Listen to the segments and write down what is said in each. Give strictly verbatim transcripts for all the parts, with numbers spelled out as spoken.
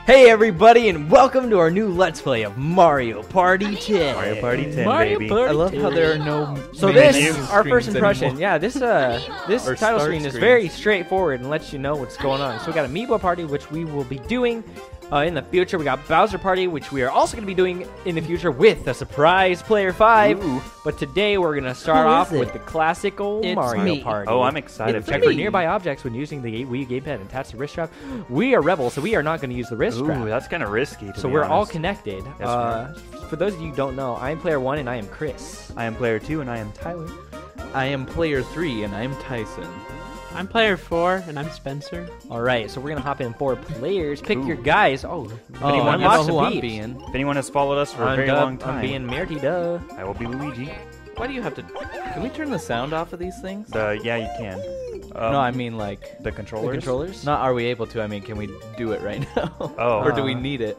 Hey everybody, and welcome to our new Let's Play of Mario Party ten. Mario Party ten, Mario baby. Party I love ten. how there are no. So main this, screens our first impression, anymore. yeah, this uh, this Or title start screen is screens. very straightforward and lets you know what's going on. So we got Amiibo Party, which we will be doing uh, in the future. We got Bowser Party, which we are also going to be doing in the future with a surprise player five. Ooh. But today we're going to start Who is off it? with the classic old It's Mario me. Party. Oh, I'm excited. It's for Check me. for nearby objects when using the Wii U gamepad and attach the wrist strap. We are rebels, so we are not going to use the wrist Ooh, strap. that's kind of risky. To So be we're all honest. connected. Yes, uh, for those of you who don't know, I am player one and I am Chris. I am player two, and I am Tyler. I am player three, and I'm Tyson. I'm player four, and I'm Spencer. All right, so we're gonna hop in four players. Pick Ooh. your guys. Oh, Oh, anyone you know wants who some I'm peeps. being. If anyone has followed us for a I'm very Dub, long time, I'm being Merty Duh. I will be Luigi. Why do you have to? Can we turn the sound off of these things? The yeah, you can. Um, no, I mean like. the controllers. The controllers? Not are we able to? I mean, can we do it right now? Oh. or do we Uh, need it?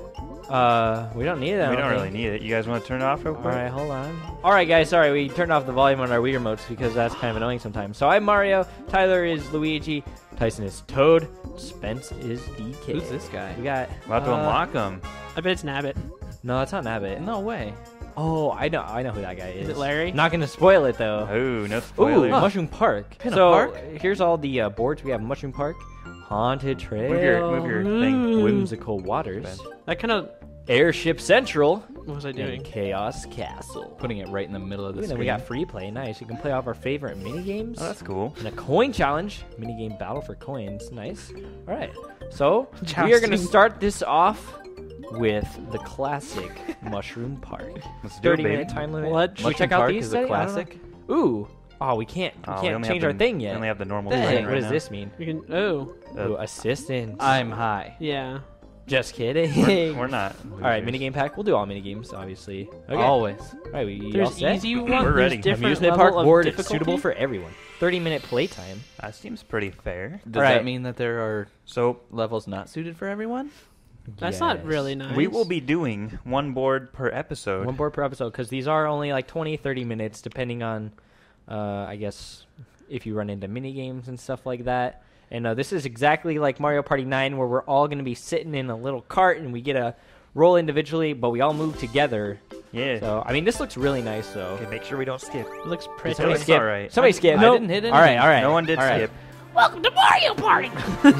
Uh, we don't need it. I We don't think. really need it. You guys want to turn it off real All quick? right, hold on. All right, guys. Sorry, we turned off the volume on our Wii remotes because that's kind of annoying sometimes. So I'm Mario. Tyler is Luigi. Tyson is Toad. Spence is D K. Who's this guy? We got. We'll have to uh, unlock them. I bet it's Nabbit. No, that's not Nabbit. No way. Oh, I know. I know who that guy is. Is it Larry? Not gonna spoil it though. Ooh, no Ooh, spoilers. Mushroom Park. Pinna so Park? here's all the uh, boards. We have Mushroom Park, Haunted Trail, Move your, move your thing. Ooh. Whimsical Waters, That kind of. Airship Central, What was I and doing? Chaos Castle. Putting it right in the middle of the And then screen. we got free play. Nice. You can play off our favorite mini games. Oh, that's cool. And a coin challenge, mini game battle for coins. Nice. All right. So we are Jousting. gonna start this off with the classic Mushroom Park. Let's do it, thirty baby. minute time limit. What? Should we Mushroom check out Park these is a today? I don't know. classic. Ooh. Oh, we can't. We Oh, we can't only change have our the, thing We yet. only have the normal Dang. design What right does now. this mean? We can. Oh. Uh, Ooh, assistance. I'm high. Yeah. Just kidding. We're, we're not. All right, minigame pack. We'll do all minigames, obviously. Okay. Always. All right, we all There's set? easy We're ones. ready. There's different Amusement level park of board difficulty. suitable for everyone. thirty minute playtime. That seems pretty fair. Does All right. that mean that there are So levels not suited for everyone? That's Yes. not really nice. we will be doing one board per episode. One board per episode, because these are only like twenty, thirty minutes, depending on, uh, I guess, if you run into mini games and stuff like that. And uh, this is exactly like Mario Party nine, where we're all going to be sitting in a little cart, and we get a roll individually, but we all move together. Yeah. So, I mean, this looks really nice, though. Okay, make sure we don't skip. It looks Did pretty. somebody looks skip? alright. Somebody I- skip. I Nope. didn't hit All right, anything. all right. No one did all right. skip. Welcome to Mario Party.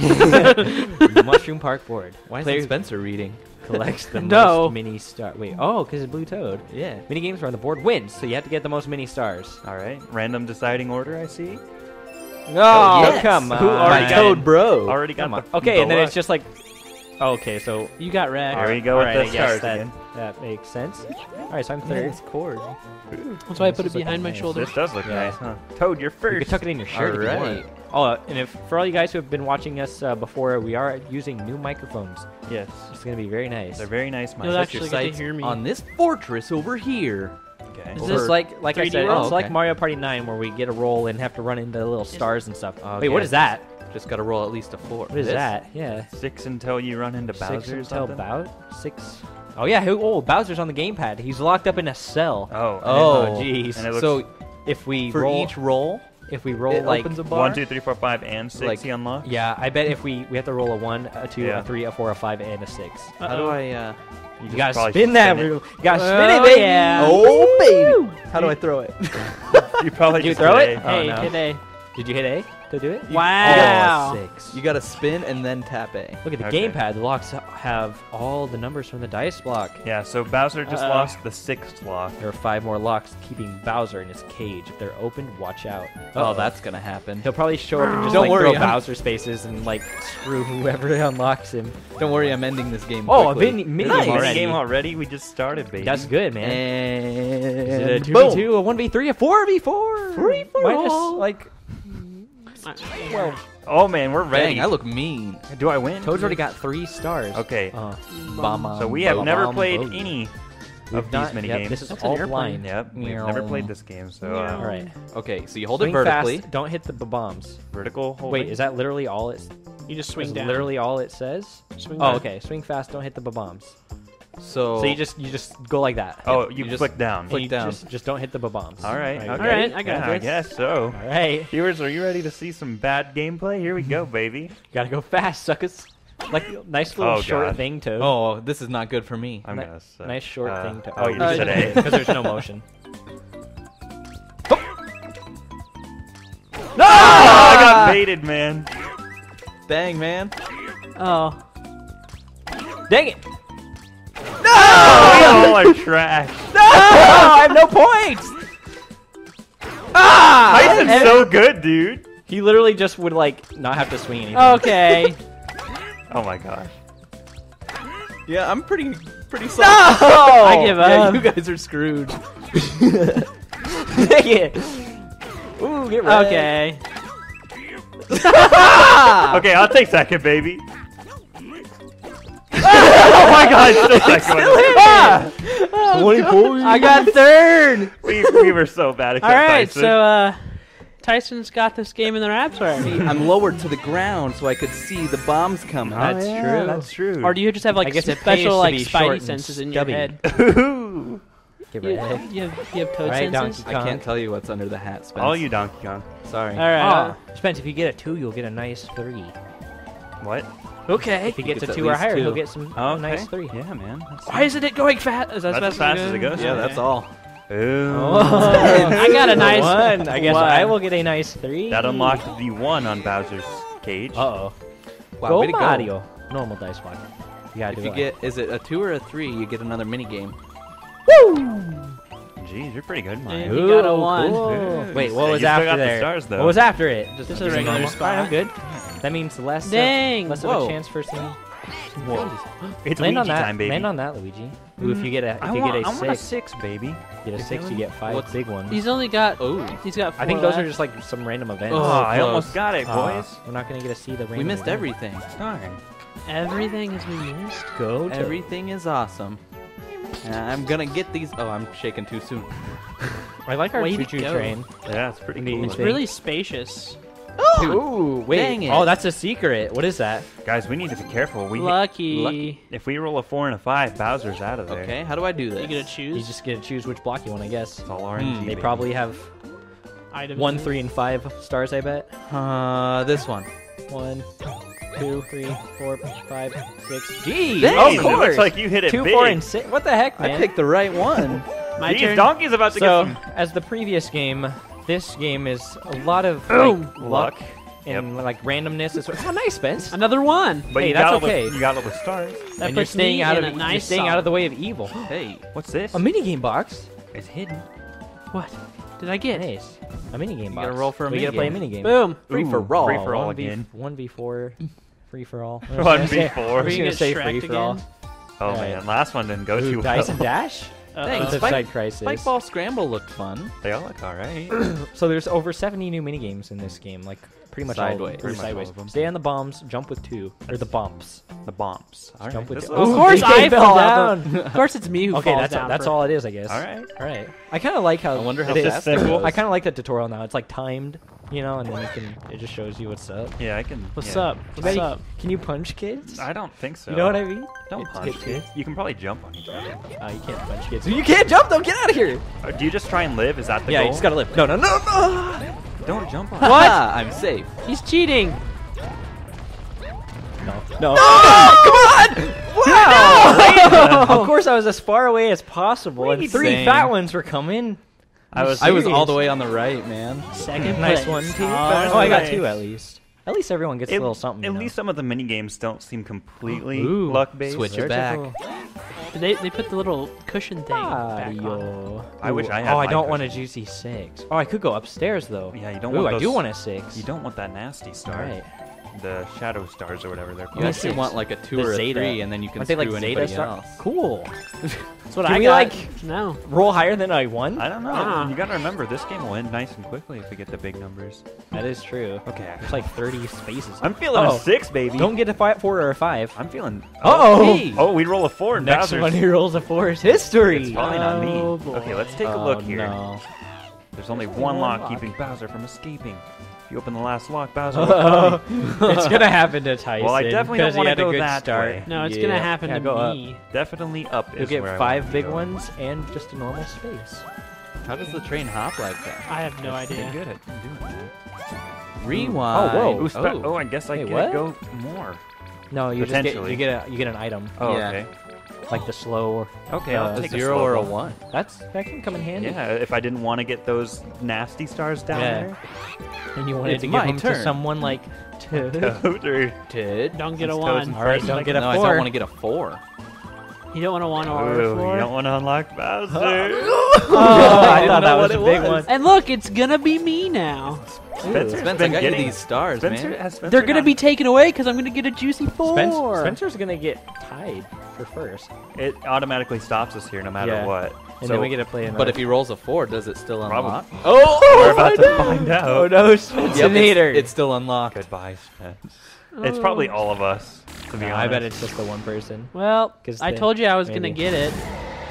Mushroom Park board. Why Player is Spencer reading? collects the No. most mini star. Wait, oh, because it's Blue Toad. Yeah. Mini games are on the board wins, so you have to get the most mini stars. All right. Random deciding order, I see. Oh, yes. come on. Who already My got Toad it? bro. Already got Come on. the Okay, the and then luck. it's just like. Oh, okay, so. You got wrecked. There we go All with right, the I guess stars that, again. that makes sense. All right, so I'm third. Nice chord. That's why I put This it is behind my looking shoulder. This does look Yeah. nice, huh? Toad, you're You first. can tuck it in your shirt if you Alright. want. Oh, uh, and if for all you guys who have been watching us uh, before, we are using new microphones. Yes. It's gonna be very nice. They're very nice mics. You'll Set actually your get to sights hear me. on this fortress over here. Okay. Is It's this just like like I three D said, world? it's Oh, like okay. Mario Party nine where we get a roll and have to run into little stars and stuff. Okay. Wait, what is that? Just gotta roll at least a four. What is This? that? Yeah. Six until you run into Bowser Six or until something? Bow six. Oh yeah, who? Oh, Bowser's on the gamepad. He's locked up in a cell. Oh. Oh, and jeez. And it looks So If we for roll, each roll, if we roll it like, opens a bar. one, two, three, four, five, and six Like- he unlocks? yeah, I bet if we we have to roll a one, a two, Yeah. a three, a four, a five, and a six. How do I? Uh... You just gotta probably spin that. spin it. You gotta Oh, spin it, baby. yeah. Oh baby! How do I throw it? You probably Did you just throw hit it? A. Oh, Hey, no. hit A. Did you hit A to do it? Wow. Oh, six. You gotta spin and then tap A. Look at the Okay. gamepad. The locks have all the numbers from the dice block. Yeah, so Bowser just Uh-oh. lost the sixth lock. There are five more locks keeping Bowser in his cage. If they're opened, watch out. Oh, Uh-oh. that's gonna happen. He'll probably show up and just Don't like worry, throw I'm- Bowser spaces and like screw whoever unlocks him. Don't worry, I'm ending this game. Oh, a quickly. mini, mini Nice. game Already. already. game already? We just started, baby. That's good, man. And Is it a two boom. v two, a one v three, a four v four? Free for Minus all. like Well, Oh, man, we're ready. Dang, I look mean. Do I win? Toad's already got three stars. Okay. Uh, Bama. So we have Bum, never bum, played boogie. any we've of not- these mini yep, games. This is That's an all airplane. blind. Yep, we've Meow. never played this game, so Yeah. All uh, right. Okay, so you hold Swing it vertically. fast. Don't hit the bombs. vertical holding. Wait, is that literally all it? you just Is swing down. literally all it says? Swing Oh, down. okay. Swing fast. Don't hit the bombs. So, So you just you just go like that. Oh, you, You just click down. click You down. Just, just don't hit the bombs. All right. Right. Okay. All right, I got yeah, I this. guess so. All right. Viewers, are you ready to see some bad gameplay? Here we go, baby. Gotta go fast, suckers. Like nice little Oh, short God. thing to. Oh, this is not good for me. I'm Ni- gonna say. Nice short uh, thing to. Oh, you Uh, said yeah. A. because there's no motion. No! I got baited, man. Dang, man. Oh. Dang it! Oh, we all are trash. No! I have no points. Ah! Tyson's so good, dude. He literally just would like not have to swing anything. Okay. Oh my gosh. Yeah, I'm pretty pretty No! solid. I give Yeah, up. you guys are screwed. Dang it! Ooh, get red. Okay. Okay, I'll take second, baby. Oh my god, still second. Ah! twenty points. I got third. We, we were so bad at All right, Tyson. so uh, Tyson's got this game in the wraps already. See, I'm lowered to the ground so I could see the bombs coming. That's yeah, true. That's true. Or do you just have I like guess it pays special to like be short spidey and senses in stubby. your head? Ooh. Get You, red. you have you have toad Right, senses. Donkey I can't tell you what's under the hat, Spence. All you Donkey Kong. Sorry. All right. Oh, uh, Spence, if you get a two, you'll get a nice three. What? okay. If he gets gets a at two or least higher, two. he'll get some Oh, a nice three. Yeah, man. That's, Why isn't it going fast? Is that That's as fast as it goes. Yeah, Okay. that's all. Ooh. I got a nice one. I guess one. I will get a nice three. That unlocked the one on Bowser's cage. Uh oh. Wow, Go way to go. Mario. Normal dice block. You gotta If do you it. get, is it a two or a three? You get another mini game. Jeez, you're pretty good, Yeah. Mario. You got a one. cool. Ooh, Wait, you what still- was you still after got the there? stars, though. What was after it? Just a just regular normal? spot. Alright, I'm good. That means less. Dang. Of, less of Whoa. a chance for some. Whoa. It's Land Luigi on that. time, baby. Land on that, Luigi. Ooh, if you get a, if I you want, get a I want a six, six, baby. get a Is six, that you one? get five What's- big ones. He's only got. Oh, He's got. Four I think those left. are just like some random events. Oh, Oh, I close. almost got it, Aw, boys. we're not gonna get to see the random. we missed event. everything. Darn. Everything has been missed. Go to Everything is awesome. And I'm gonna get these. Oh, I'm shaking too soon. I like our Way to choo-choo go. train. Yeah, it's pretty Neat. cool. It's Think. really spacious. Ooh, wait. Dang it. Oh, that's a secret. What is that? Guys, we need to be careful. We Lucky. lucky. If we roll a four and a five, Bowser's out of there. Okay, how do I do this? You get to You choose just get to choose which block you want, I guess. It's all R N G. Hmm. They baby. probably have items. one, three, and five stars, I bet. Uh, this one. One, two, three, four, five, six. Jeez, Dang, of It course. looks like you hit it Two, big. four, and six. What the heck, man? I picked the right one. My Jeez, turn. Donkey's about to So, get some as the previous game, this game is a lot of Boom. like, luck luck. and like randomness. It's oh, nice, Spence. Another one. But Hey, you that's got all the- okay. you got all the stars. That and you're puts staying me out in of a you're nice staying out of the solid. way of evil. Hey, what's this? A mini game box. It's hidden. What did I get? Nice. A mini game You box. gotta roll for a we gotta minigame. play a mini game. Boom. Free Ooh, for all. Free for all one v, again. one v four. Free for all. I was One gonna v say- four. I was We gonna get say Shrek free for all. again. Oh Alright. man, last one didn't go Ooh, too Dice well. and Dash. Thanks. Uh-oh. Flip Spike- side crisis. Spike Ball Scramble looked fun. They all look alright. So there's over seventy new mini games in this game, like pretty much Sideways. all of them. Pretty much all sideways. of them. Stay on the bombs, jump with two, or the bumps. The bombs. Alright. Jump with this two. looks- Of course They I fell fell down. down. Of course it's me who Okay, falls that's down. that's for- all it is, I guess. Alright. All right. I kind of like how I wonder how it is fast it that goes. I kind of like the tutorial now. It's like timed, you know, and then you can it just shows you what's up. Yeah, I can. What's yeah. up? You What's bet- up? Can you punch kids? I don't think so. You know what I mean? Don't It's punch hit kids. You can probably jump on each other. Uh, you can't punch kids. You can't jump them. Get out of here. Uh, do you just try and live? Is that the yeah, goal? you just gotta live. No, no, no, no. Don't jump on. What? I'm safe. He's cheating. No. No. Oh, come on! Wow! of course, I was as far away as possible, and Wait, three same. fat ones were coming. I was. I was serious? all the way on the right, man. Second Nice place. one, team. All Oh, I got right. two at least. At least everyone gets At, a little something. at you know? least some of the mini games don't seem completely Ooh, luck based. switch it There's a back. little- They they put the little cushion thing back on. Mario. I wish Ooh, I had Oh, I my don't want a cushion. juicy six. Oh, I could go upstairs though. Yeah, you don't Ooh, want I those, do want a six. You don't want that nasty star. All right. The shadow stars or whatever they're You called. Yeah, actually six. want like a two The or a Zeta. three, and then you can Aren't they screw like Zeta anybody star? else. Cool. That's what Can I we, got. like- no. Roll higher than I won? I don't know. Ah. You gotta remember, this game will end nice and quickly if we get the big numbers. That is true. Okay. There's like thirty spaces. I'm feeling Oh. a six, baby. Don't get a five, four or a five. I'm feeling. Uh-oh. Oh, oh, we roll a four. And Next Bowser's. one who rolls a four is history. It's probably not me. Oh, boy. Okay, let's take a Oh, look here. No. There's only Only one one lock, lock. keeping Bowser from escaping. If you open the last lock, Bowser will Uh-oh. come. It's gonna happen to Tyson. Well, I definitely don't 'cause he wanna had a go good that start. way. No, it's Yeah. gonna happen Yeah, to go up. me. Definitely up You'll is get where I five want to big go. ones and just a normal space. How does the train hop like that? I have no Pretty idea. good at doing that. Rewind. Oh, whoa. Ooh, spe- oh. I guess I Wait, can what? go more. No, you just get Potentially. you get a you get an item Oh, Yeah. okay. like the slow. Or, Okay, uh, I'll A take zero slow or a ball. one. That's that can come in handy. Yeah, if I didn't want to get those nasty stars down Yeah. And you wanted It's to give my them to turn. someone like Toad. there. Toad or Did. Don't get a It's one. Toad's All right, first, don't like- get a No, I four. don't want to get a four. You don't want a one or a Ooh, four. you don't want to unlock Bowser. Oh, I I didn't thought know that was what a it big was. one. And look, it's gonna be me now. Spencer's Spence, I been got getting you these stars, Spencer, man. has Spencer They're gonna not- be taken away because I'm gonna get a juicy four. Spencer, Spencer's gonna get tied for first, It automatically stops us here no matter Yeah. what. and so then we get to play another. But if he rolls a four, does it still Probably. unlock? oh, we're about to find out. oh no, Yep, Spencer. it's, it's still unlocked. Goodbye, Spence. It's probably all of us, to be honest. I bet it's just the one person. Well, 'Cause I then- told you I was gonna maybe. get it.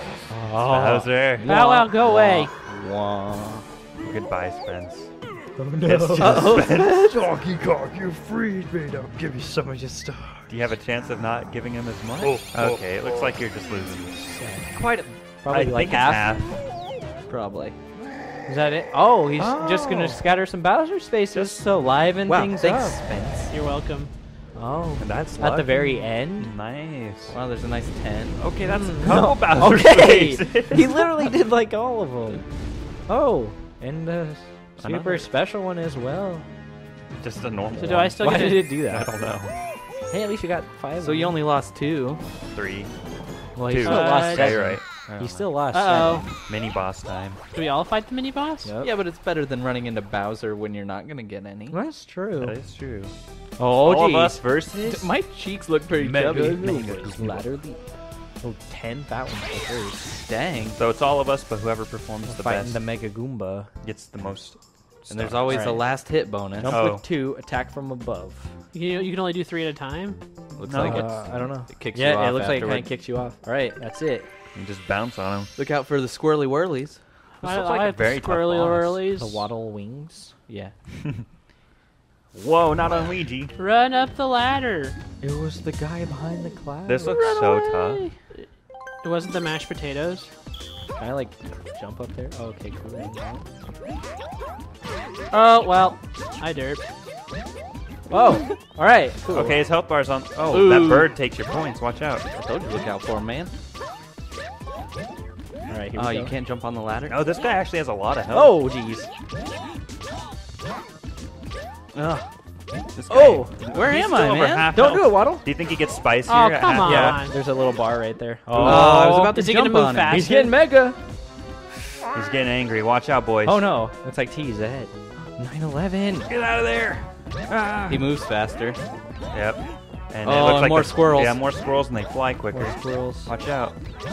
Bowser. Bow wow, go away. Wah. Goodbye, Spence. Oh It's just Uh-oh. Spence. Donkey Kong, you freed me. Now give me some of your stuff. Do you have a chance of not giving him as much? Oh, oh, okay, it looks like you're just losing. Quite a, I probably think like it's half. Probably. Is that it? Oh, he's just Oh. gonna scatter some Bowser spaces to liven Wow, things thanks, up. Spence. You're welcome. Oh, And that's at the lucky. very end. Nice. Wow, there's a nice ten. Okay, that's a Mm, couple no. Bowser Okay, spaces. he literally did like all of them. Oh, and the super Another. special one as well. Just a normal So do one. I still Why get did it? it do I that? don't know. Hey, at least you got five. So you only lost two. Three. well, Two. he still Uh, lost yeah, Yeah, seven. you're right. He still lost. Uh seven. oh. Mini boss time. Do we all fight the mini boss? Yep. Yeah, but it's better than running into Bowser when you're not gonna get any. That's true. That is true. Oh, All of geez. us versus. My cheeks look pretty Mega chubby. Goomba. Ladder leap. Oh, ten fat ones for first. Dang. So it's all of us, but whoever performs the Fighting best the Mega Goomba. gets the most. And there's stars. always Alright. a last hit bonus. Jump Oh. with two, attack from above. You, you can only do three at a time. Looks No. like Uh, it's. I don't know. It kicks yeah, you off it looks like it kind afterward. of kicks you off. All right, that's it. You just bounce on him. Look out for the squirrely whirlies. This I, looks I like a like the very tough squirrely boss. whirlies. The waddle wings. Yeah. Whoa, not on Luigi. Run up the ladder. It was the guy behind the cloud. This looks Run so away. tough. It wasn't the mashed potatoes. Can I like jump up there? Oh, okay, cool. Oh well, I derp. Oh, all right. Cool. Okay, his health bar's on. Oh, Ooh. that bird takes your points. Watch out. I told you, look out for him, man. All right. Here Oh, we you go. can't jump on the ladder. Oh, this guy actually has a lot of health. Oh, jeez. Ugh. This guy- Oh, where he's am still I, over man? half don't health. do it, Waddle. Do you think he gets spicier? Oh, at come half on. health? Yeah, there's a little bar right there. Oh, I was about to Is he jump gonna move on him. fast? He's getting mega. He's getting angry. Watch out, boys. Oh no, looks like T's ahead. nine eleven. Get out of there. Ah. He moves faster. Yep. And it Oh, looks and like more the- squirrels. Yeah, more squirrels, and they fly quicker. More squirrels. Watch out.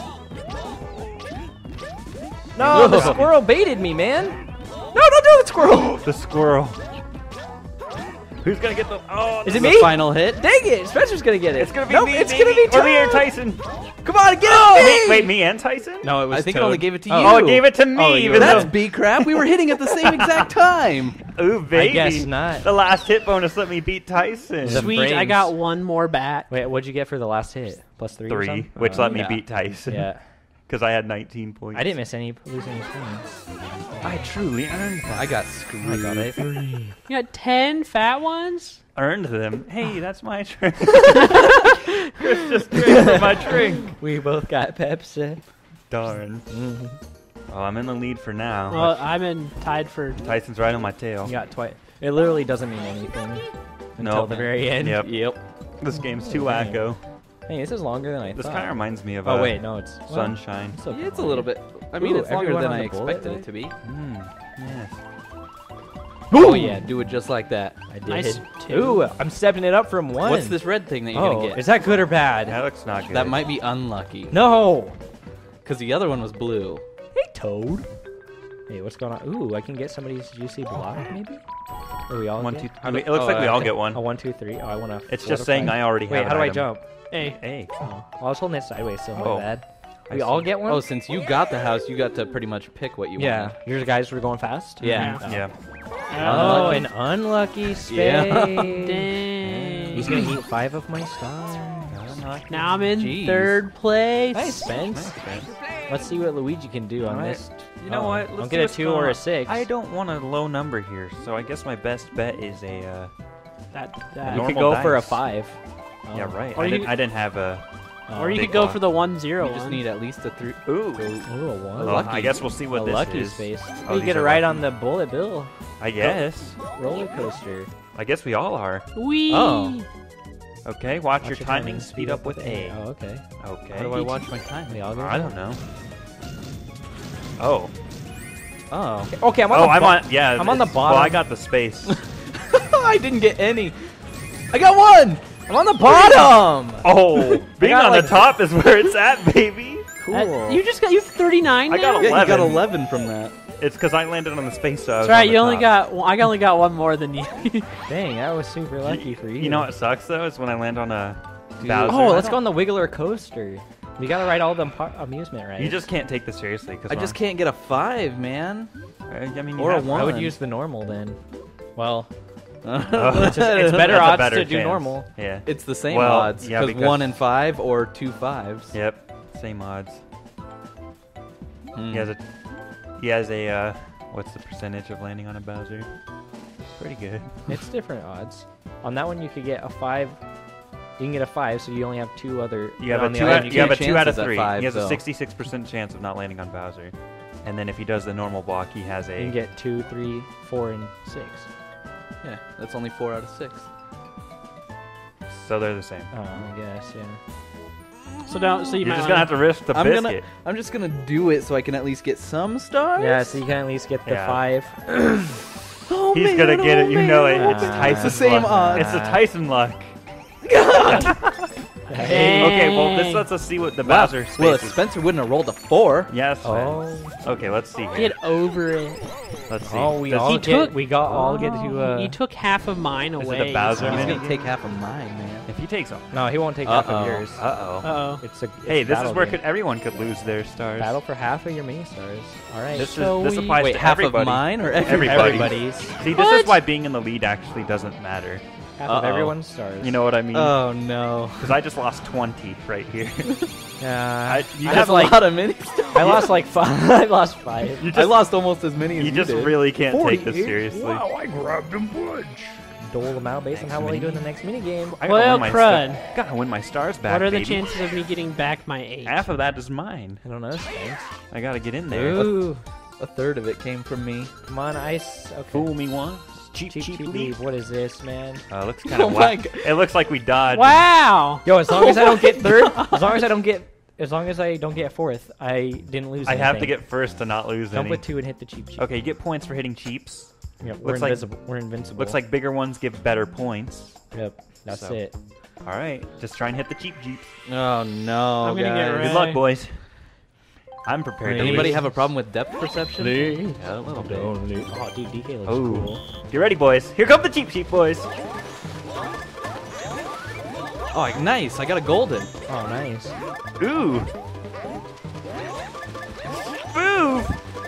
No, the squirrel baited me, man. No, don't do it, squirrel. The squirrel. Who's gonna get the? Oh, Is it The me? final hit. Dang it, Spencer's gonna get it. It's gonna be nope, me. It's me, gonna be me, or me or Toad. Tyson. Come on, get Oh, it. wait, wait, me and Tyson? No, it was I think it Toad. only gave it to you. Oh, it gave it to me. Oh, you even were- though- That's B crap. We were hitting at the same exact time. Ooh, baby. guess not. The last hit bonus let me beat Tyson. The Sweet, I brains. got one more bat. Wait, what'd you get for the last hit? Plus three. or Three, something? which Oh, let me yeah. beat Tyson. Yeah, Because I had nineteen points. I didn't miss any, lose any points. I truly earned them. I got I screwed. got it. You got ten fat ones? Earned them. Hey, that's my drink. Chris just drank from my drink. We both got Pepsi. Darn. Mm-hmm. Oh, I'm in the lead for now. Well, I'm in tied for. Tyson's right on my tail. You got twice. It literally doesn't mean anything until Nope. the very end. Yep. Yep. This game's too Oh, dang. wacko. Hey, this is longer than I This thought. kind of reminds me of Oh uh, wait, no, it's well, Sunshine. it's okay. Yeah, it's a little bit. I mean, Ooh, it's longer everyone than on I the bullet, expected right? it to be. Mm, yes. Oh yeah, do it just like that. I did. Nice two. Ooh, I'm stepping it up from one. What's this red thing that you're Oh, gonna get? is that good or bad? That looks not good. That might be unlucky. No. Because the other one was blue. Hey, Toad. Hey, what's going on? Ooh, I can get somebody's juicy block, maybe? Or we all One, get? two, I mean, it looks Oh, like we uh, all get one. A one, two, three. Oh, I want to. It's just saying I already Wait, have how an do I item. jump? Hey, Hey. Oh, well, I was holding it sideways, so my Oh. bad. I We see. all get one? Oh, since you got the house, you got to pretty much pick what you yeah. wanted. Your guys were going fast? Yeah. Oh. Yeah. Oh, unlucky. an unlucky space. Yeah. Dang. He's going to eat five of my stars. Now I'm in Jeez. third place. Nice, Spence. Let's see what Luigi can do on Alright. this. You know Oh, what? I'll Let's get see a what's two going or on. a six. I don't want a low number here, so I guess my best bet is a. Uh, That, You that. Normal could go for a dice. five. Oh. Yeah, right. Or I you didn't, could- I didn't have a. Oh. Or you big could go block. for the one zero You just one. need at least a three. Ooh. Ooh, a one. Well, lucky. I guess we'll see what a this lucky is. space. Oh, you these get it are right lucky. on the bullet bill. I guess. Roller coaster. I guess we all are. Wee. Oh. Okay, watch, Watch your timing. Speed up with A. Oh, okay. Okay. How do I watch my time? We all go I don't know. Oh. Oh. Okay, I'm on Oh, the I'm bo- on. Yeah. I'm on the it's- Well, I bottom. got the space. I didn't get any. I got one. I'm on the bottom. Oh, being got, on like- the top is where it's at, baby. Cool. Uh, you just got you have thirty-nine I now? got Yeah, you got eleven. eleven from that. It's because I landed on the space, so I was That's right, on the you only top. got I only got one more than you. Dang, that was super lucky for you. You know what sucks though is when I land on a Dude. Bowser. Oh, I let's don't- go on the Wiggler coaster. We gotta ride all the par- amusement rides. You just can't take this seriously because I just can't get a five, man. I mean, you Or a have- one. I would use the normal then. Well, Oh. it's, it's better That's a odds better to do chance. normal. Yeah. It's the same Well, odds yeah, because because- one and five or two fives. Yep. Same odds. Hmm. He has a. He has a. Uh, what's the percentage of landing on a Bowser? Pretty good. It's different odds. On that one, you could get a five. You can get a five, so you only have two other. You have on a the two. other Out, you you have a two two out of chances at three. five, he has a though. sixty-six percent chance of not landing on Bowser, and then if he does the normal block, he has You a. can get two, three, four, and six. Yeah, that's only four out of six. So they're the same. Oh, I guess, yeah. So don't so you You're might just gonna have to risk the I'm biscuit. gonna, I'm just gonna do it so I can at least get some stars. Yeah, so you can at least get the Yeah. five. Oh, He's man, gonna get oh, it. You know it. man, It's oh, Ah. man. Tyson's It's the same luck. odds. It's the Tyson luck. Hey. Okay, well, this Dang. lets us see what the Wow. Bowser space Well, if is. Spencer wouldn't have rolled a four. Yes. Oh, Okay, let's see here. get over it. Let's see. oh, we Does- all He get. took- we got all get to. Uh, You took half of mine Is it away. a Bowser He's mini? gonna take half of mine, man. If he takes. no, he won't take half Uh-oh. of yours. Uh oh. Uh-oh. It's a. Hey, it's this battle is where game. could everyone could lose their stars. Battle for half of your mini stars. All right. This So is this we- applies Wait, to half everybody. of mine or everybody? Everybody. Everybody's. See, this What? is why being in the lead actually doesn't matter. Half of Uh-oh. everyone's stars. You know what I mean? Oh no. Because I just lost twenty right here. Yeah. I- you I just have That's like. a lot of minis. I lost like five. I lost five. You I just, lost almost as many as you you just did. really can't take this forty-eight? seriously. Wow, I grabbed a bunch. Dole them out based on how well you do in the next mini game. I gotta Well, win my crud. sta- gotta win my stars back. What are the baby. chances of me getting back my eight? Half of that is mine. I don't know. Thanks. I gotta get in there. Ooh, A third of it came from me. come on, ice. Okay. Fool me once, cheap, Cheap, cheap, cheap leave. leave. What is this, man? Uh, looks kind of Oh my whack. God. It looks like we dodged. Wow. Yo, as long as I don't get third, as long as I don't get, as long as I don't get fourth, I didn't lose. I have to anything. get first to not lose Jump any. with two and hit the cheap cheap. Okay, you get points for hitting cheaps. Yep, we're looks like- invisible. we're invincible. Looks like bigger ones give better points. Yep, that's So. it. All right, just try and hit the cheap jeeps. Oh no, I'm gonna get guys. red. Good luck, boys. I'm prepared to Anybody lose. have a problem with depth perception? Yeah, a little bit. Oh, dude, D K looks Oh, cool. get ready, boys. Here come the cheap sheep, boys. Oh, nice! I got a golden. Oh, nice. Ooh. Boo.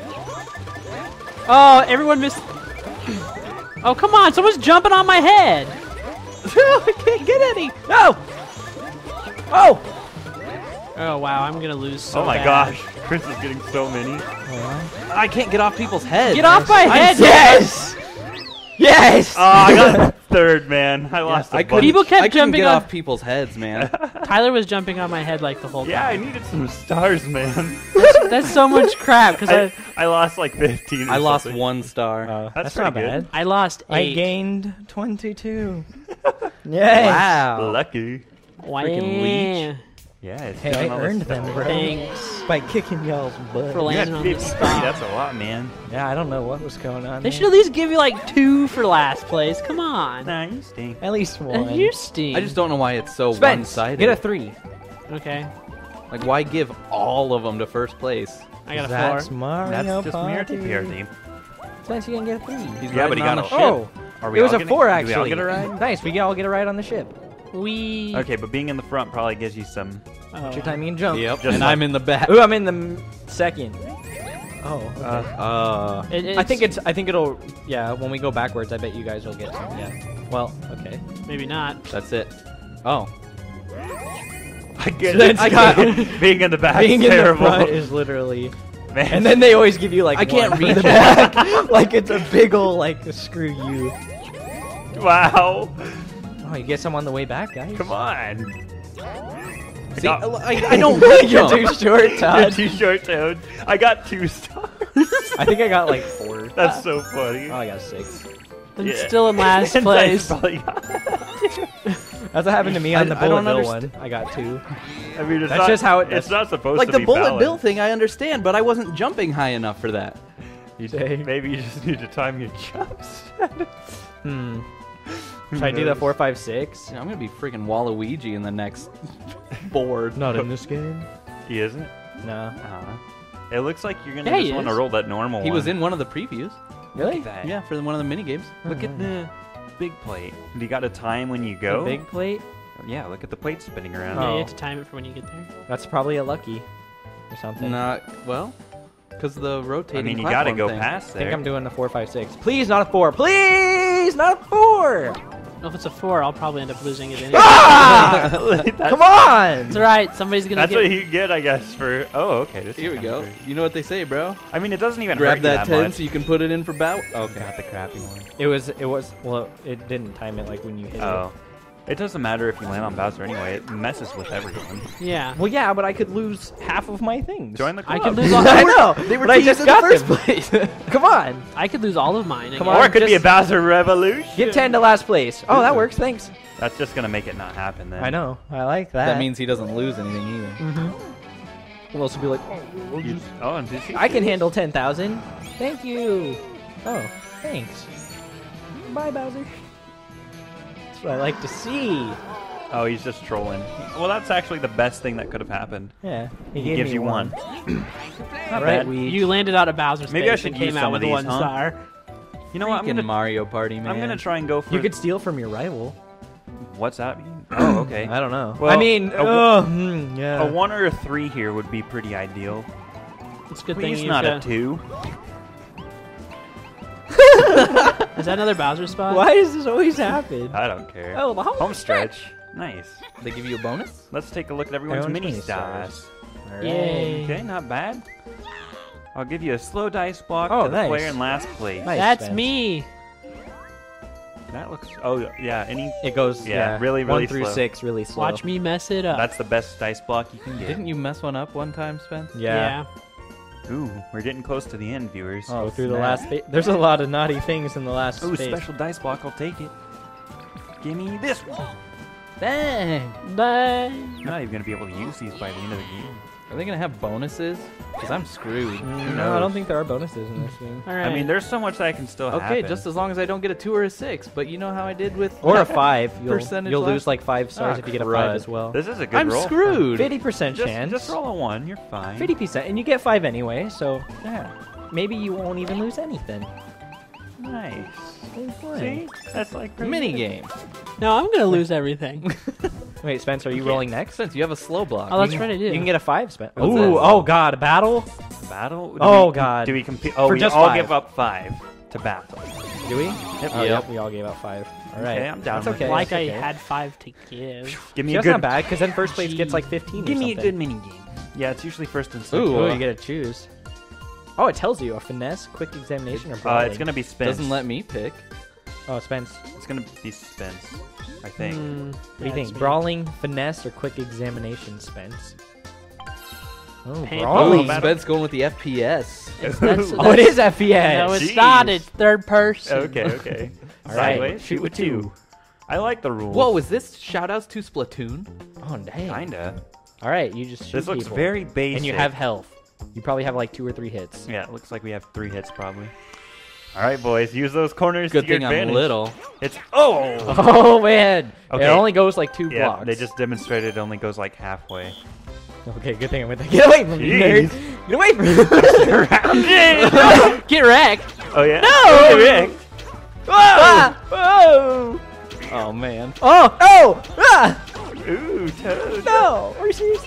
Oh, everyone missed. Oh, come on. Someone's jumping on my head. I can't get any. No! Oh! Oh, wow. I'm going to lose so Oh my bad. gosh, Chris is getting so many. I can't get off people's heads. Get off my I'm head. Yes! Yes! Oh, I got third, man. I lost a I bunch. couldn't, People kept I couldn't jumping get on- off people's heads, man. Tyler was jumping on my head like the whole Yeah, I time. needed some stars, man. That's, that's so much crap because I, I, I lost like fifteen. Or I lost something. one star. Oh, That's that's not pretty good. bad. I lost I eight. gained twenty-two. Yay! Wow. Lucky. Wow. freaking leech. Yeah, it's Hey, doing I all this earned stuff. them, bro. Thanks By kicking y'all's butt. for You had landing on this fifty-three. spot. That's a lot, man. Yeah, I don't know what was going on. They there. should at least give you like two for last place. Come on. Nah, you stink. At least one. You stink. I just don't know why it's so Spence, one-sided. get a three. Okay. Like, why give all of them to first place? I got a That's four. Mario That's just Party. Mario P R D. Spence, you can get a three. He's Yeah, but riding he on got a a- ship. Oh, Are we it was all a getting- four do actually. we all get a ride? Nice, we all get a ride on the ship. We. Okay, but being in the front probably gives you some. Oh. What's your time you can jump? Yep, Just and like- I'm in the back. Ooh, I'm in the m- second. Oh, okay. Uh, Uh, It- I think it's. I think it'll. Yeah, when we go backwards, I bet you guys will get some. Yeah. Well, okay. Maybe not. that's it. Oh. I get That's I got- got being in the back. Being in terrible. the front is literally. Man. And then they always give you like. I can't one for reach the it. back. Like it's a big ol' like screw you. Wow. Oh, you get some on the way back, guys. Come on. See, got- I, I don't want You're too jump. short, You're Todd. too short, Toad. I got two stars. I think I got like four. That's so funny. Oh, I got six. I'm Yeah. still in last Inside place. probably got- That's what happened to me on I- the I don't bullet bill underst- one. I got two. I mean, it's That's not, just how it- It's not supposed Like to the be bullet balanced. bill thing, I understand, but I wasn't jumping high enough for that. You, Say. maybe you just need to time your jumps. Hmm. Should I do the four, five, six? Yeah, I'm gonna be freaking Waluigi in the next board. Not in this game. He isn't. No. Uh, it looks like you're gonna Yeah, he just want to is. roll that normal He one. was in one of the previews. Really? that. Yeah, for the, one of the mini games. Look at the big plate. Do you got a time when you go? The big plate? Yeah, look at the plate spinning around. Yeah, Oh. you have to time it for when you get there. That's probably a lucky or something. Not well, because the rotating. I mean, you gotta platform go thing. past I there. think I'm doing the four, five, six. Please, not a four. Please, not a four. Well, if it's a four, I'll probably end up losing it anyway. Ah! that's, Come on! It's alright, somebody's gonna that's get... what you get, I guess. For oh, okay. This is Here we kinda go. great. You know what they say, bro? I mean, it doesn't even Grab hurt that you that ten much. so you can put it in for bout. Okay. Got the crappy one. It was, it was, well, it didn't time it like when you hit Oh. It doesn't matter if you land on Bowser anyway. It messes with everyone. Yeah. it. Well, yeah, but I could lose half of my things. Join the I club. could lose all... I know. They were but I teased just in the got first them. place. Come on. I could lose all of mine. I Come guess. on. Or it could be a just- Bowser Revolution. Get ten to last place. Oh, that works. Thanks. That's just gonna make it not happen then. I know. I like that. That means he doesn't lose anything either. Mm-hmm. We'll also be like, oh, we'll You, just- oh, and did you? I can handle ten thousand. Thank you. Oh, thanks. Bye, Bowser. That's what I like to see. Oh, he's just trolling. Well, that's actually the best thing that could have happened. Yeah, he, He gave gives me you one. All Not right, bad. we. You landed out of Bowser's Maybe I face should and came use out some with of these, one huh? star. You know what? I'm Freaking gonna. Mario Party, man. I'm gonna try and go for. You could steal from your rival. What's that mean? Oh, okay. I don't know. Well, I mean, a- uh, mm, yeah. A one or a three here would be pretty ideal. It's a good Please, thing you not a got- two. Is that another Bowser spot? Why does this always happen? I don't care. Oh, the home, Home stretch. Nice. They give you a bonus? Let's take a look at everyone's Everyone's mini mini stars. stars. All right. Yay. Okay, not bad. I'll give you a slow dice block Oh, to the nice. player in last place. Nice. That's Spence. me. That looks. Oh yeah, any. It goes, Yeah, yeah, really, really one through slow. six, really slow. Watch me mess it up. That's the best dice block you can get. Didn't you mess one up one time, Spence? Yeah. Ooh, we're getting close to the end, viewers. Oh, through the snap. last space. There's a lot of naughty things in the last Ooh, space. special dice block. I'll take it. Give me this one. Dang. Dang. You're not even gonna be able to use these by the end of the game. Are they gonna have bonuses? Because I'm screwed. Mm, no, I don't think there are bonuses in this game. All right. I mean, there's so much that can still Okay, happen. just as long as I don't get a two or a six. But you know how I did with Or a five. You'll, Percentage you'll left? lose like five stars Ah, if you get a crud. five as well. This is a good I'm roll. screwed. fifty percent Just, chance. just roll a one. You're fine. fifty percent, and you get five anyway, so yeah. Maybe you won't even lose anything. Nice. Oh, fine. See? That's like pretty Mini good. game. no, I'm gonna lose everything. Wait, Spence, are you rolling next? Spence, you have a slow block. Oh, that's You right, I can- do. You can get a five, Spence. What's Ooh, that? oh god, a battle? Battle? Do Oh, we- God. Do we compete? Oh, For we just all five. give up five to battle. Do we? Yep. Oh, Yep. yep, we all gave out five. All right. Okay, I'm down That's with okay. it. like that's I okay. had five to give. Give me See, a that's good. not bad, because then first place gets like fifteen Give or me a something. good mini game. Yeah, it's usually first and second. Ooh, Oh, uh, you get to choose. Oh, it tells you a finesse, quick examination, or Uh, brawling. it's gonna be Spence. Doesn't let me pick. Oh, Spence. It's gonna be Spence. I think. Mm, What do you think? me. Brawling, finesse, or quick examination, Spence? Oh, Paintball. Oh, brawling. battle. Spence going with the F P S. It's- that's- Oh, it is F P S. No, it's Jeez. not. It's third person. Okay, okay. All right, Sideways, shoot with two. I like the rules. Whoa, is this shoutouts to Splatoon? Oh, dang. Kinda. All right, you just shoot This looks people. very basic. And you have health. You probably have like two or three hits. Yeah, it looks like we have three hits probably. All right, boys, use those corners Good to your thing I'm advantage. little. It's oh. Oh, man. Okay. It only goes like two Yeah, blocks. they just demonstrated it only goes like halfway. Okay, good thing I went there. Get away from me, Jeez. nerd. Get away from me. Get wrecked. Oh yeah. No! Rick. Ah! Whoa! Oh man. Oh! Oh! Ah! Ooh, Toad. No! Are you serious?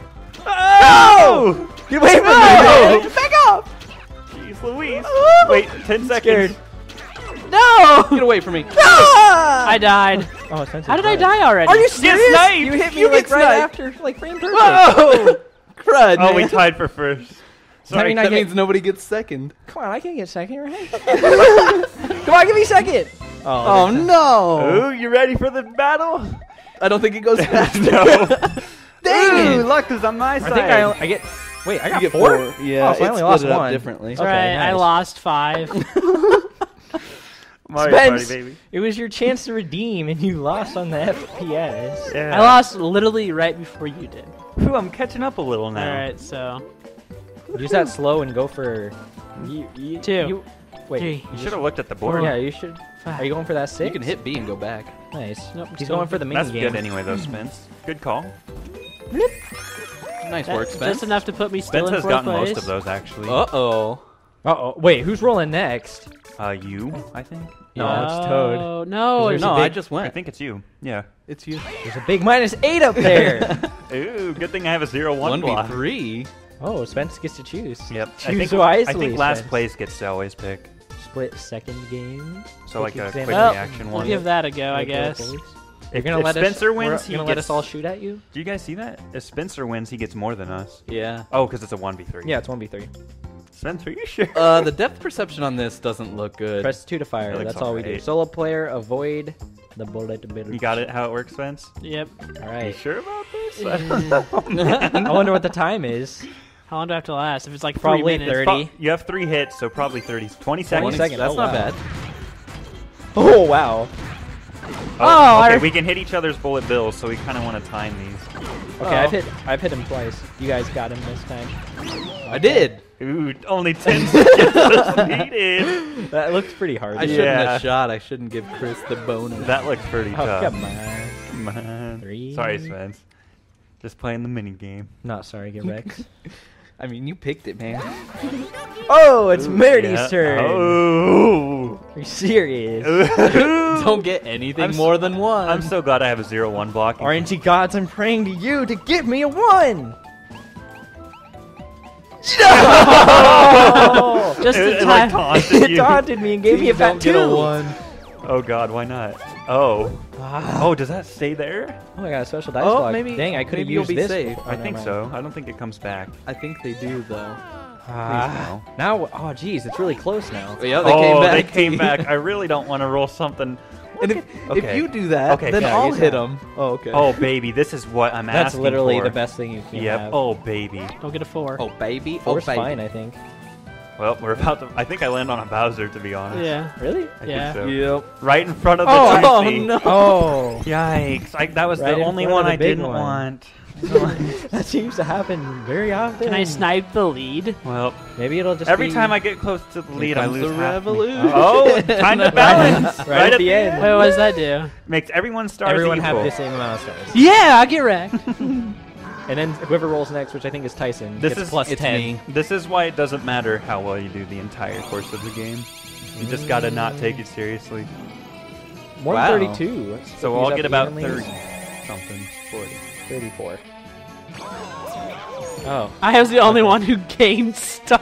Oh! No! Get away from No! me! Back off! Jeez Louise. Oh! Wait, ten seconds. Scared. No! Get away from me. Ah! I died. Oh, Spencer's How did I dead. die already? Are you serious? sniped! You hit me You like get right sniped. after, like frame perfect. Whoa! Crud, Oh, we man. tied for first. Sorry. mean I That get- means nobody gets second. Come on, I can get second, right? Come on, give me second. Oh no! Ooh, you ready for the battle? I don't think it goes fast. No. Dang Ooh, it! luck is on my I side. think I, I get. Wait, I You got get four. four. Yeah, Oh, so I it only split lost it up one. differently. Okay, Right, I nice. lost five. Mario Spence, Party, baby. it was your chance to redeem, and you lost on the F P S. Yeah. I lost literally right before you did. Ooh, I'm catching up a little now. All right, so Use that slow and go for. You, you, Two. You, wait. Three. You should have looked at the board. Yeah, you should. Are you going for that six? You can hit B and go back. Nice. Nope, He's still- going for the mini That's game. good anyway, though, Spence. Good call. Nice That- work, Spence. just enough to put me still Spence in has fourth gotten place. most of those, actually. Uh oh. Uh oh. Wait, who's rolling next? Uh, you, I think. No, it's Toad. Oh, no, There's a No, big- I just I went. think it's you. Yeah. It's you. There's a big minus eight up there. Ooh, good thing I have a zero one One v block. three. Oh, Spence gets to choose. Yep. I Choose think, wisely. I think last Spence. place gets to always pick. Split second game. So like Quick a quick example. Well, reaction We'll one. give that a go, I Like, guess. You're If- gonna if let Spencer us, wins, we're he gonna let gets- us all shoot at you? Do you guys see that? If Spencer wins, he gets more than us. Yeah. Oh, because it's a one v three. Yeah, it's one v three. Spencer, are you sure? Uh, the depth perception on this doesn't look good. Press two to fire. It looks That's all we do. alright. Solo player, avoid the bullet. You got it how it works, Spence? Yep. All You right. sure about this? I don't know. I wonder what the time is. How long do I have to last? If it's like Probably three minutes. thirty. You have three hits, so probably thirty. twenty seconds. seconds. That's Oh, not wow. bad. Oh wow. Oh, Oh, okay. I- We can hit each other's bullet bills, so we kind of want to time these. Okay, Oh. I've hit. I've hit him twice. You guys got him this time. I did. Ooh, only ten seconds was needed. That looks pretty hard. I shouldn't Yeah. have shot. I shouldn't give Chris the bonus. That looks pretty Oh tough. come on. Come on. Three. Sorry, Spence. Just playing the mini game. Not sorry, get Rex. I mean, you picked it, man. Oh, it's Merity's Yeah. turn. Oh. Are you serious? Don't get anything I'm s- more than one. I'm so glad I have a zero one block. R N G gods, I'm praying to you to give me a one. No! Just it, in it, like, time. taunted It you. taunted me and gave me a fat Don't get two. a one. Oh God, why not? Oh. Ah. Oh, does that stay there? Oh, I got a special dice Oh, block. maybe- Dang, I could have maybe you'll used be this. safe. Oh, I never think mind. so. I don't think it comes back. I think they do, though. Ah. Now, oh geez, it's really close now. Yeah, they oh, came back. they came back. I really don't want to roll something. And if, Okay. if you do that, Okay, then yeah, I'll use hit that. them. Oh, okay. Oh baby, this is what I'm That's asking literally for. the best thing you can Yep. have. Oh baby. Don't get a four. Oh, baby. Four's oh, baby. fine, I think. Well, we're about to. I think I land on a Bowser, to be honest. Yeah. Really? I Yeah. think so. Yep. Right in front of the Oh, Oh, Tracy. no. Oh, Yikes! I, that was Right the in only front one of the I big didn't one. want. that seems to happen very often. Can I snipe the lead? Well, Maybe it'll just every be time I get close to the lead, I comes lose the half me. revolution. Oh, time to balance. Right right at the end. Wait, what does that do? Makes everyone stars everyone equal. have the same amount of stars. Yeah, I get wrecked. And then whoever rolls next, which I think is Tyson, This gets is plus it's ten. me. This is why it doesn't matter how well you do the entire course of the game. You just gotta not take it seriously. one thirty-two. Let's So split I'll these get up about evenly. thirty something, forty. thirty-four. Oh, I was the only one who gained stars.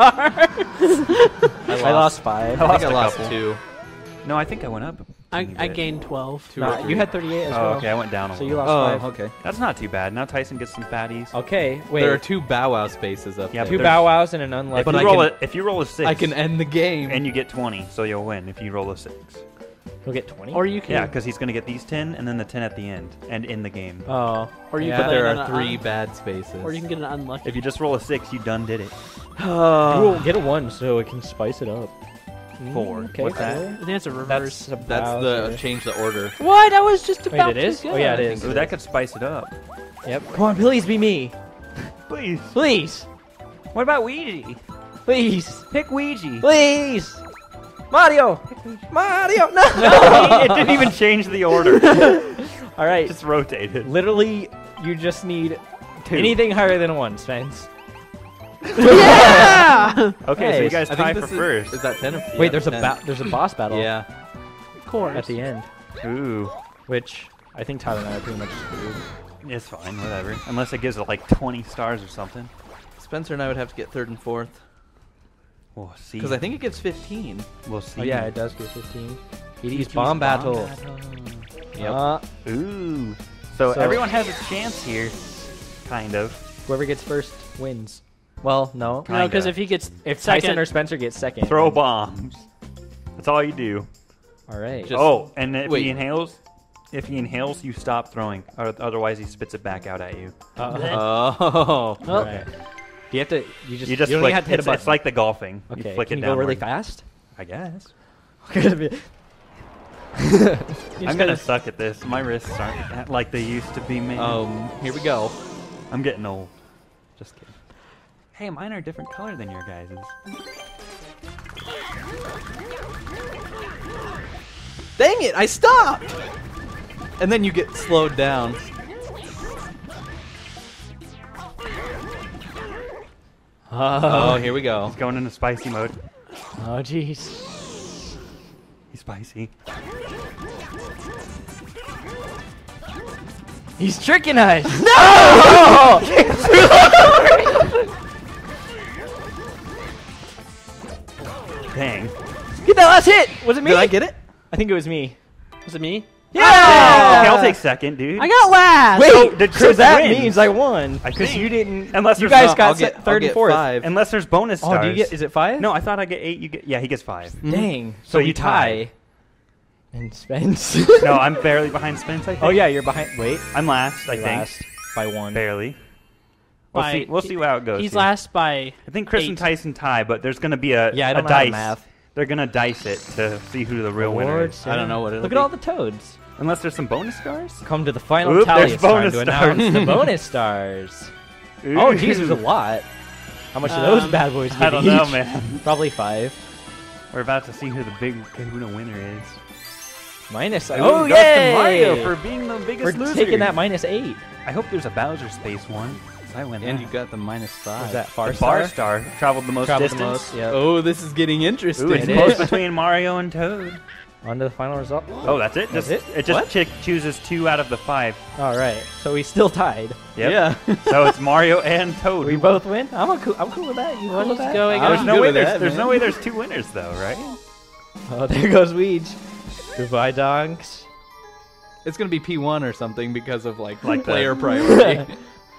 I lost five. I I lost think I a lost couple. two. No, I think I went up. a I, teeny I bit. gained twelve. Two Nah, or three. you had thirty-eight as Oh, well. okay, I went down a So little. you lost Oh, five. okay. That's not too bad. Now Tyson gets some fatties. Okay, wait. There are two Bow Wow spaces up Yeah, there. two there's- bow wows and an unlucky. If But you I roll can- a if you roll a six, I can end the game. and you get twenty, so you'll win if you roll a six. You'll get twenty. Or you can. Yeah, because he's gonna get these ten and then the ten at the end and in the game. Oh, Or you yeah. can but there land are on a- three uh, bad spaces. Or you can get an unlucky. If you just roll a six, you done did it. You will get a one, so it can spice it up. Four. Okay, What's that? four. I think it's a reverse. That's a That's Bowser. the change the order. What? I was just Wait, about it is? to go. Oh, yeah, it I is. think Ooh, that could spice it up. Yep. Come on, please be me. Please. Please. What about Ouija? Please. Pick Ouija. Please. Mario. Mario. No. it didn't even change the order. All right. Just rotated. Literally, you just need Two. anything higher than a one, Spence. Yeah! Okay, so Hey, you guys I tie think for this first. is, is that ten or yeah, Wait, there's a ten. ba- there's a boss battle. Yeah. Of course. At the end, Ooh, which I think Tyler and I are pretty much screwed. it's fine, whatever. Unless it gives it like twenty stars or something. Spencer and I would have to get third and fourth. We'll see. Because I think it gives fifteen. we'll see. Oh yeah, it does get fifteen. P D's P D's bomb battle. Yep. Uh, Ooh. So, So- everyone has a chance here, kind of. whoever gets first wins. Well, no. No, because Kinda. if he gets If second, Tyson or Spencer gets second, Throw then- bombs. That's all you do. All right. Just- Oh, and if wait. he inhales, if he inhales, you stop throwing. Or otherwise, he spits it back out at you. Uh, Oh. all right. Do you have to? You just. You just you don't flick. even have to hit it's, a button. it's like the golfing. okay. You flick Can it you go really downward. fast? I guess. I'm I'm gonna suck at this. My wrists aren't like they used to be, man. Um, here we go. I'm getting old. Just kidding. Hey, mine are a different color than your guys's. Dang it! I stopped. And then you get slowed down. Oh, here we go. He's going into spicy mode. Oh jeez. He's spicy. He's tricking us. Dang. Get that last hit. Was it me? Did I get it? I think it was me. Was it me? Yeah. Okay, I'll take second, dude. I got last. Wait, So, did so Chris that win? means I won I because think. you didn't. Unless you there's guys no- got I'll set get, third I'll and get fourth. five. Unless there's bonus Oh, stars. do you get? Is it five? No, I thought I get eight. You get. Yeah, he gets five. Dang. So, So we you tie. tie. And Spence. No, I'm barely behind Spence. I think. Oh yeah, you're behind. Wait. I'm last. I You're think. last by one. Barely. We'll By- see. We'll see how it goes. He's here. last by. I think Chris and eight. Tyson tie, but there's gonna be a Yeah, I a don't know how to dice. math. They're gonna dice it to see who the real winner Awards, is. I don't know what it'll Look be. at all the toads. Unless there's some bonus stars. Come to the final Oop, tally. there's It's time bonus to announce stars. the bonus stars. Oh, geez, there's a lot. How much of those Um, bad boys get I don't know, each? man. Probably five. We're about to see who the big Kahuna winner is. Minus. Ooh, Oh, goes to yay! Mario for being the We're biggest loser. taking that minus eight. I hope there's a Bowser Space one. 'Cause I win And that. you got the minus five. Was that far the Bar Star traveled the most Traveled the distance. most. Yeah. Oh, this is getting interesting. Ooh, it's It close is. between Mario and Toad. On to the final result. Oh, that's it. That's just, it? just What? ch- chooses two out of the five. All right. So we still tied. Yep. Yeah. So it's Mario and Toad. We both win. I'm a cool. I'm cool with that. You cool with One's that? going Ah. There's I'm no good way. with There's, that, there's no man. way. There's two winners though, right? Oh, there goes Weege. Goodbye, donks. It's gonna be P one or something because of like, Like the- player priority.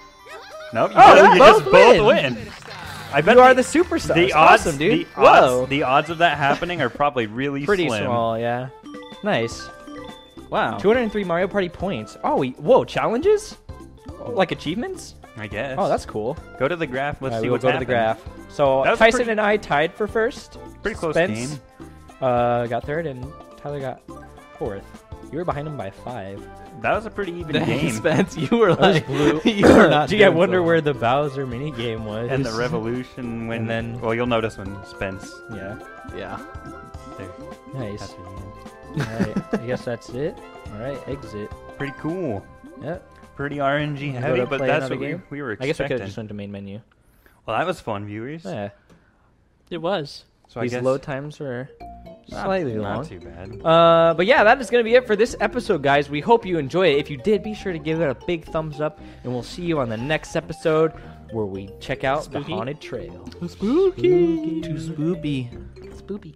Nope. You, Oh, just, you you just both both win. win. I bet You are the, the superstar. the odds, awesome, dude. The Whoa. odds, the odds of that happening are probably really Pretty slim. small, yeah. Nice. Wow. two hundred three Mario Party points. Oh, we, whoa, challenges? Like achievements? I guess. Oh, that's cool. Go to the graph. Let's All right, see we will what's go to the happened. graph. So That was a Tyson pretty- and I tied for first. Pretty close Spence, game. Uh, got third, and Tyler got fourth. You were behind him by five. That was a pretty even Dang, game. Spence, you were That was like, blue. you were not. Gee, I doing wonder so where well. the Bowser mini game was. And the revolution when And then- well, you'll notice when Spence. Yeah. Yeah. There, Nice. that's the end. All right. I guess that's it. All right. Exit. Pretty cool. Yep. Pretty R N G Go heavy, to but play that's another what we, game? we were I guess we expecting. could have just went to main menu. Well, that was fun, viewers. Yeah. It was. So I These guess load times were not, slightly not long. too bad. Uh, but yeah, that is going to be it for this episode, guys. We hope you enjoy it. If you did, be sure to give it a big thumbs up, and we'll see you on the next episode where we check out Spooky. the haunted trail. Spooky. Too spoopy. Spoopy.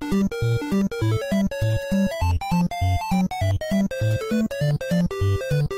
Thank you.